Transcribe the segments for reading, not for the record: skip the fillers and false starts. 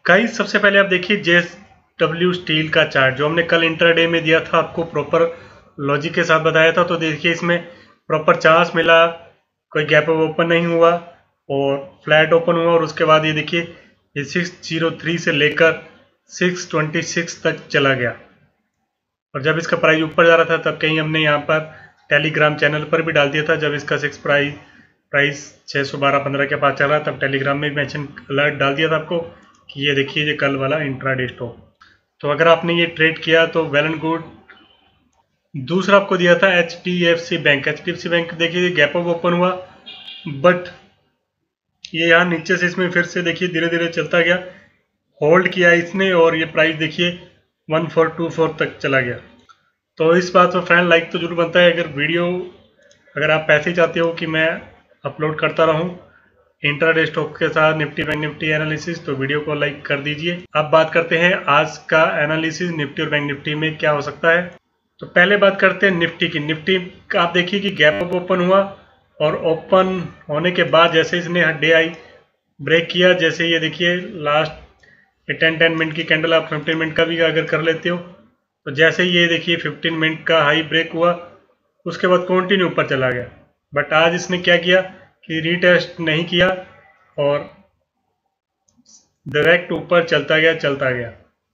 Guys सबसे पहले आप देखिए JSW स्टील का चार्ट जो हमने कल इंट्राडे में दिया था, आपको प्रॉपर लॉजिक के साथ बताया था। तो देखिए इसमें प्रॉपर चांस मिला, कोई गैप अप ओपन नहीं हुआ और फ्लैट ओपन हुआ। और उसके बाद ये देखिए ये 603 से लेकर 626 तक चला गया। और जब इसका प्राइस ऊपर जा रहा था तब कहीं हमने यहाँ पर टेलीग्राम चैनल पर भी डाल दिया था। जब इसका प्राइस 612-15 के पास चल रहा तब टेलीग्राम में मेंशन अलर्ट डाल दिया था आपको कि ये देखिए ये कल वाला इंट्राडे स्टॉक। तो अगर आपने ये ट्रेड किया तो वेल एंड गुड। दूसरा आपको दिया था HDFC बैंक। HDFC बैंक देखिए गैप अप ओपन हुआ, बट ये यहाँ नीचे से इसमें फिर से देखिए धीरे धीरे चलता गया, होल्ड किया इसने और ये प्राइस देखिए 1424 तक चला गया। तो इस बात पर फ्रेंड लाइक तो जरूर बनता है। अगर आप पैसे चाहते हो कि मैं अपलोड करता रहूं इंट्राडे स्टॉक के साथ निफ्टी बैंक निफ्टी एनालिसिस, तो वीडियो को लाइक कर दीजिए। अब बात करते हैं आज का एनालिसिस निफ्टी और बैंक निफ्टी में क्या हो सकता है। तो पहले बात करते हैं निफ्टी की। निफ्टी का आप देखिए कि गैप अप ओपन हुआ और ओपन होने के बाद जैसे इसने डे आई ब्रेक किया, जैसे ये देखिए लास्ट 10 मिनट की कैंडल आप 15 मिनट का भी अगर कर लेते हो, तो जैसे ये देखिए 15 मिनट का हाई ब्रेक हुआ उसके बाद कंटिन्यू ऊपर चला गया। बट आज इसने क्या किया कि रीटेस्ट नहीं किया और डायरेक्ट ऊपर चलता गया।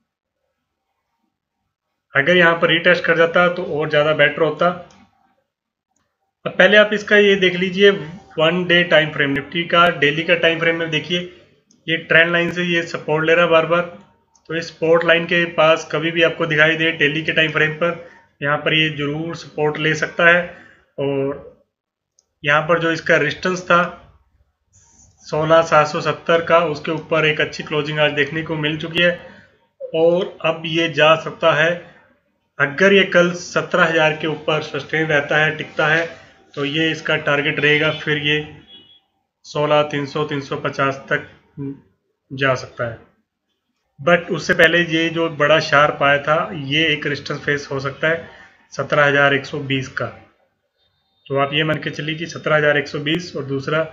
अगर यहाँ पर रीटेस्ट कर जाता तो और ज़्यादा बेटर होता। अब पहले आप इसका ये देख लीजिए 1 डे टाइम फ्रेम। निफ्टी का डेली का टाइम फ्रेम में देखिए ये ट्रेंड लाइन से ये सपोर्ट ले रहा है बार बार। तो इस सपोर्ट लाइन के पास कभी भी आपको दिखाई दे डेली के टाइम फ्रेम पर, यहाँ पर ये जरूर सपोर्ट ले सकता है। और यहाँ पर जो इसका रेजिस्टेंस था 16770 का, उसके ऊपर एक अच्छी क्लोजिंग आज देखने को मिल चुकी है और अब ये जा सकता है। अगर ये कल 17,000 के ऊपर सस्टेन रहता है, टिकता है, तो ये इसका टारगेट रहेगा। फिर ये 16,300-350 तक जा सकता है। बट उससे पहले ये जो बड़ा शार्प आया था ये एक रेजिस्टेंस फेस हो सकता है 17,120 का। तो आप ये मान के चलिए कि 17,120 और दूसरा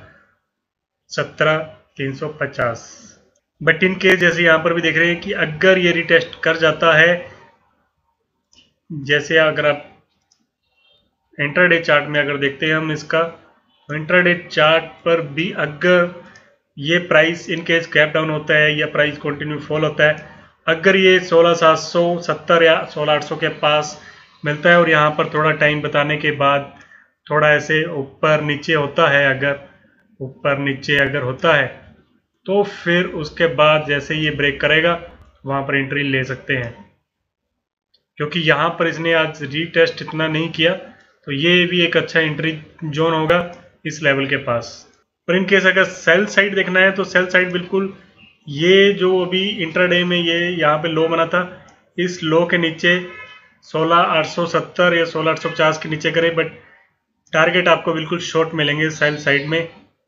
17,350। बट इन केस जैसे यहाँ पर भी देख रहे हैं कि अगर ये रिटेस्ट कर जाता है, जैसे अगर आप इंट्राडे चार्ट में अगर देखते हैं हम इसका, तो इंट्राडे चार्ट पर भी अगर ये price in case gap down होता है या प्राइस कंटिन्यू फॉल होता है, अगर ये 16,770 या 16,800 के पास मिलता है और यहाँ पर थोड़ा टाइम बताने के बाद थोड़ा ऐसे ऊपर नीचे होता है, अगर ऊपर नीचे अगर होता है तो फिर उसके बाद जैसे ये ब्रेक करेगा वहाँ पर एंट्री ले सकते हैं। क्योंकि यहाँ पर इसने आज रीटेस्ट इतना नहीं किया, तो ये भी एक अच्छा एंट्री जोन होगा इस लेवल के पास। पर इन केस अगर सेल साइड देखना है तो सेल साइड बिल्कुल ये जो अभी इंट्राडे में ये यहाँ पे लो बना था, इस लो के नीचे 16,870 या 16,850 के नीचे करें, बट टारगेट आपको बिल्कुल शॉर्ट मिलेंगे सेल साइड में।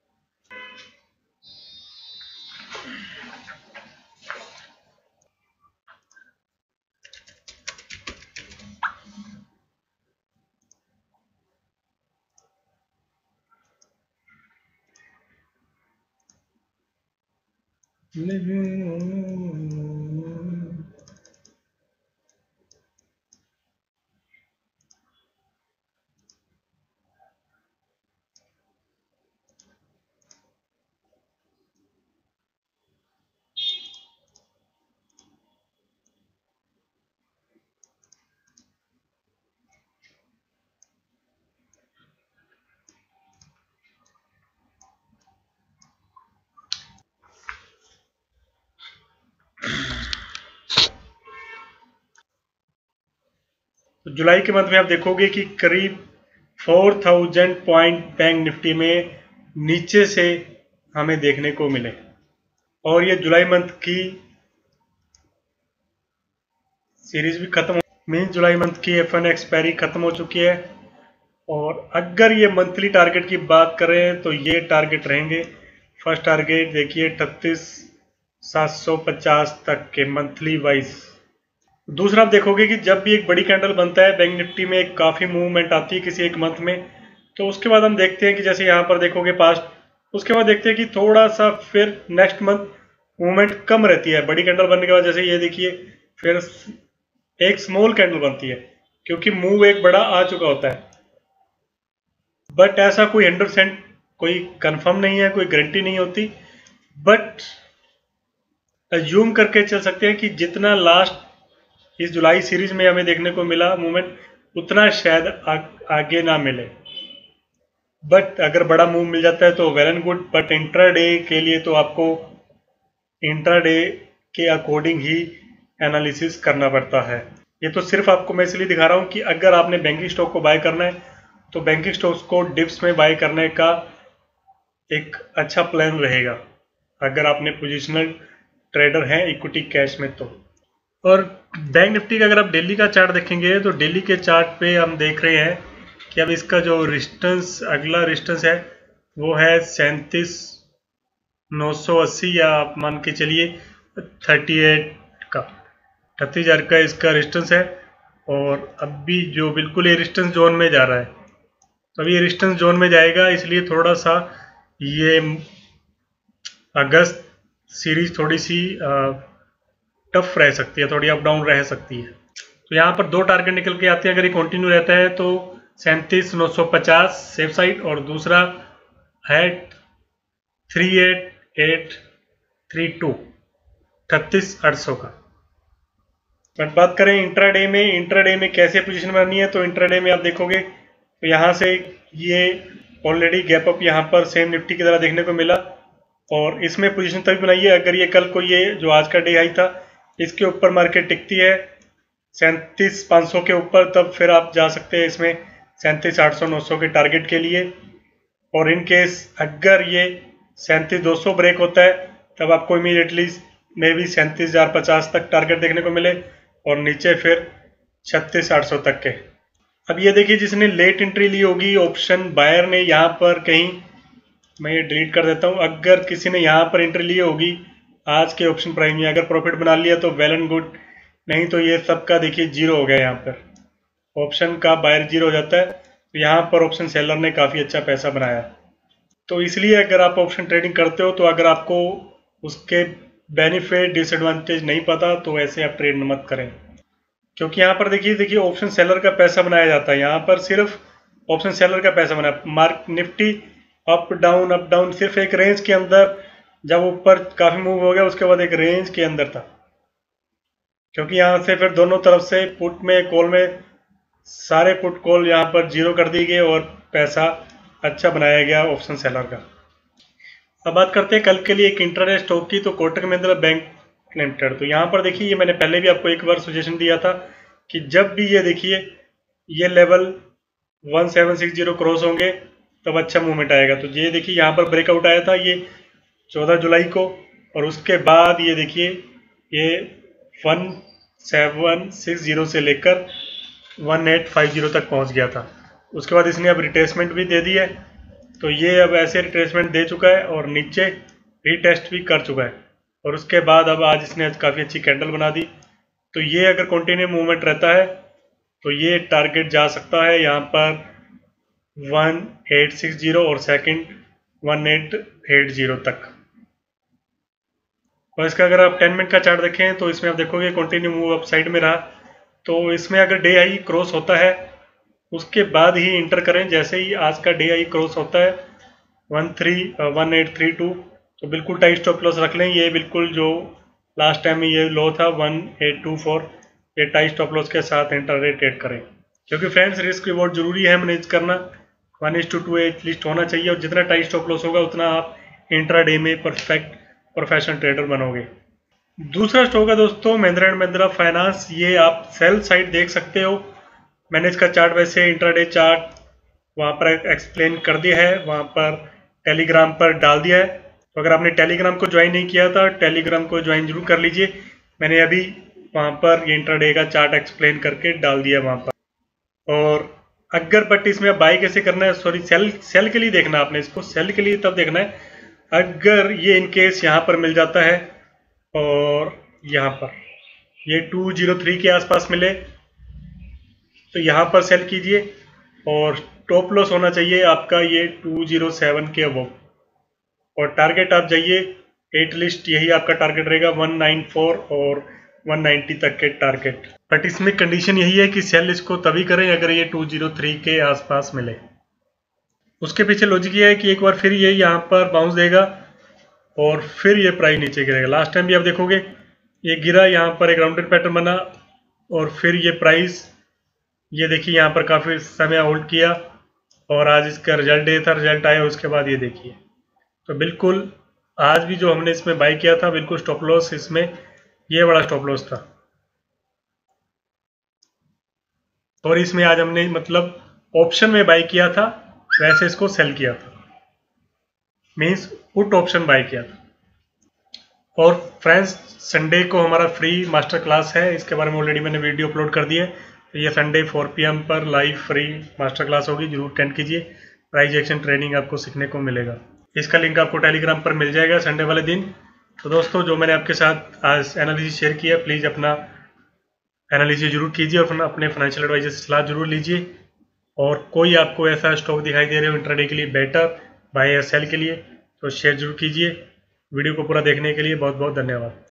तो जुलाई के मंथ में आप देखोगे कि करीब 4,000 पॉइंट बैंक निफ्टी में नीचे से हमें देखने को मिले। और ये जुलाई मंथ की सीरीज भी खत्म हो, मीन्स जुलाई मंथ की F1 एक्सपायरी खत्म हो चुकी है। और अगर ये मंथली टारगेट की बात करें तो ये टारगेट रहेंगे, फर्स्ट टारगेट देखिए 38,750 तक के मंथली वाइज। दूसरा आप देखोगे कि जब भी एक बड़ी कैंडल बनता है बैंक निफ्टी में एक काफ़ी मूवमेंट आती है किसी एक मंथ में, तो उसके बाद हम देखते हैं कि जैसे यहाँ पर देखोगे पास्ट, उसके बाद देखते हैं कि थोड़ा सा फिर नेक्स्ट मंथ मूवमेंट कम रहती है। बड़ी कैंडल बनने के बाद जैसे ये देखिए फिर एक स्मॉल कैंडल बनती है, क्योंकि मूव एक बड़ा आ चुका होता है। बट ऐसा कोई 100% कोई कंफर्म नहीं है, कोई गारंटी नहीं होती, बट अज्यूम करके चल सकते हैं कि जितना लास्ट इस जुलाई सीरीज में हमें देखने को मिला मूवमेंट, उतना शायद आगे ना मिले। बट अगर बड़ा मूव मिल जाता है तो well and good, but intraday के लिए तो आपको इंट्राडे के अकॉर्डिंग ही एनालिसिस करना पड़ता है। ये तो सिर्फ आपको मैं इसलिए दिखा रहा हूँ कि अगर आपने बैंकिंग स्टॉक को बाय करना है तो बैंकिंग स्टॉक्स को डिप्स में बाय करने का एक अच्छा प्लान रहेगा, अगर आपने पोजिशनल ट्रेडर हैं इक्विटी कैश में तो। और बैंक निफ्टी का अगर आप डेली का चार्ट देखेंगे तो डेली के चार्ट पे हम देख रहे हैं कि अब इसका जो रेजिस्टेंस, अगला रेजिस्टेंस है वो है 37,980, या आप मान के चलिए 38,000 का इसका रेजिस्टेंस है। और अभी जो बिल्कुल ये रेजिस्टेंस जोन में जा रहा है, तो अभी ये रेजिस्टेंस जोन में जाएगा, इसलिए थोड़ा सा ये अगस्त सीरीज थोड़ी सी टफ रह सकती है, थोड़ी अप डाउन रह सकती है। तो यहाँ पर दो टारगेट निकल के आते हैं, अगर ये कंटिन्यू रहता है तो 37,950 सेफ साइड, और दूसरा है 38,832 38,800 का। बट बात करें इंट्राडे में कैसे पोजीशन बनानी है, तो इंट्राडे में आप देखोगे तो यहाँ से ये ऑलरेडी गैप अप यहाँ पर सेम निफ्टी की तरह देखने को मिला, और इसमें पोजीशन तभी बनाइए अगर ये कल को ये जो आज का डे हाई था इसके ऊपर मार्केट टिकती है 37,500 के ऊपर, तब फिर आप जा सकते हैं इसमें 37,800 900 के टारगेट के लिए। और इन केस अगर ये 37,200 ब्रेक होता है तब आपको इमीडिएटली मे भी 37,050 तक टारगेट देखने को मिले, और नीचे फिर 36,800 तक के। अब ये देखिए जिसने लेट एंट्री ली होगी ऑप्शन बायर ने, यहाँ पर कहीं मैं ये डिलीट कर देता हूँ, अगर किसी ने यहाँ पर एंट्री ली होगी आज के ऑप्शन प्राइस में, अगर प्रॉफिट बना लिया तो वेल एंड गुड, नहीं तो ये सबका देखिए जीरो हो गया। यहाँ पर ऑप्शन का बायर जीरो हो जाता है, तो यहाँ पर ऑप्शन सेलर ने काफ़ी अच्छा पैसा बनाया। तो इसलिए अगर आप ऑप्शन ट्रेडिंग करते हो तो अगर आपको उसके बेनिफिट डिसएडवांटेज नहीं पता तो ऐसे आप ट्रेड मत करें, क्योंकि यहाँ पर देखिए ऑप्शन सेलर का पैसा बनाया जाता है। यहाँ पर सिर्फ ऑप्शन सेलर का पैसा बना, मार्क निफ्टी अप डाउन सिर्फ एक रेंज के अंदर, जब ऊपर काफ़ी मूव हो गया उसके बाद एक रेंज के अंदर था, क्योंकि यहाँ से फिर दोनों तरफ से पुट में कॉल में सारे पुट कॉल यहाँ पर जीरो कर दिए गए और पैसा अच्छा बनाया गया ऑप्शन सेलर का। अब बात करते हैं कल के लिए एक इंट्राडे स्टॉक की, तो कोटक महिंद्रा बैंक लिमिटेड। तो यहाँ पर देखिए ये मैंने पहले भी आपको एक बार सजेशन दिया था कि जब भी ये देखिए ये लेवल 1760 क्रॉस होंगे तब अच्छा मूवमेंट आएगा। तो ये देखिए यहाँ पर ब्रेकआउट आया था ये 14 जुलाई को, और उसके बाद ये देखिए ये 1760 से लेकर 1850 तक पहुँच गया था। उसके बाद इसने अब रिट्रेसमेंट भी दे दी है, तो ये अब ऐसे रिट्रेसमेंट दे चुका है और नीचे रीटेस्ट भी कर चुका है, और उसके बाद अब आज इसने काफ़ी अच्छी कैंडल बना दी। तो ये अगर कंटिन्यू मूवमेंट रहता है तो ये टारगेट जा सकता है यहाँ पर 1860 और सेकंड 1880 तक। और इसका अगर आप 10 मिनट का चार्ट देखें तो इसमें आप देखोगे कंटिन्यू मूव अप साइड में रहा, तो इसमें अगर डे हाई क्रॉस होता है उसके बाद ही इंटर करें। जैसे ही आज का डे हाई क्रॉस होता है 1832 तो बिल्कुल टाइट स्टॉप लॉस रख लें। ये बिल्कुल जो लास्ट टाइम में ये लो था 1824, ये टाइट स्टॉप लॉस के साथ इंट्राडे ट्रेड करें, क्योंकि फ्रेंड्स रिस्क रिवॉर्ड जरूरी है मैनेज करना, 1:2 एटलीस्ट होना चाहिए, और जितना टाइट स्टॉप लॉस होगा उतना आप इंट्राडे में परफेक्ट प्रोफेशनल ट्रेडर बनोगे। दूसरा स्टॉक है दोस्तों महिंद्रा एंड महिंद्रा फाइनेंस। ये आप सेल साइड देख सकते हो, मैंने इसका चार्ट वैसे इंट्राडे चार्ट वहाँ पर एक्सप्लेन कर दिया है, वहाँ पर टेलीग्राम पर डाल दिया है। तो अगर आपने टेलीग्राम को ज्वाइन नहीं किया था टेलीग्राम को ज्वाइन जरूर कर लीजिए, मैंने अभी वहाँ पर ये इंट्राडे का चार्ट एक्सप्लेन करके डाल दिया वहाँ पर। और अगर बट इसमें आप बाई कैसे करना है, सॉरी सेल के लिए देखना, आपने इसको सेल के लिए तब देखना है अगर ये इनकेस यहाँ पर मिल जाता है और यहाँ पर ये 203 के आसपास मिले तो यहाँ पर सेल कीजिए, और टॉप लॉस होना चाहिए आपका ये 207 के अबव, और टारगेट आप जाइए एट लिस्ट यही आपका टारगेट रहेगा, 194 और 190 तक के टारगेट। बट इसमें कंडीशन यही है कि सेल इसको तभी करें अगर ये 203 के आसपास मिले। उसके पीछे लॉजिक ये है कि एक बार फिर ये यहाँ पर बाउंस देगा और फिर ये प्राइस नीचे गिरेगा। लास्ट टाइम भी आप देखोगे ये गिरा, यहाँ पर एक राउंडेड पैटर्न बना और फिर ये प्राइस ये देखिए यहाँ पर काफ़ी समय होल्ड किया और आज इसका रिजल्ट डे था, रिजल्ट आया उसके बाद ये देखिए। तो बिल्कुल आज भी जो हमने इसमें बाई किया था बिल्कुल स्टॉप लॉस इसमें ये बड़ा स्टॉप लॉस था, और इसमें आज हमने मतलब ऑप्शन में बाई किया था, वैसे इसको सेल किया था, मीन्स पुट ऑप्शन बाई किया था। और फ्रेंड्स संडे को हमारा फ्री मास्टर क्लास है, इसके बारे में ऑलरेडी मैंने वीडियो अपलोड कर दी है। तो ये संडे 4 PM पर लाइव फ्री मास्टर क्लास होगी, जरूर अटेंड कीजिए। प्राइस एक्शन ट्रेनिंग आपको सीखने को मिलेगा। इसका लिंक आपको टेलीग्राम पर मिल जाएगा संडे वाले दिन। तो दोस्तों जो मैंने आपके साथ आज एनालिसिस शेयर किया, प्लीज़ अपना एनालिसिस जरूर कीजिए और अपने फाइनेंशियल एडवाइजर से सलाह जरूर लीजिए। और कोई आपको ऐसा स्टॉक दिखाई दे रहे हो इंट्राडे के लिए बेटर, बाय या सेल के लिए, तो शेयर जरूर कीजिए। वीडियो को पूरा देखने के लिए बहुत बहुत धन्यवाद।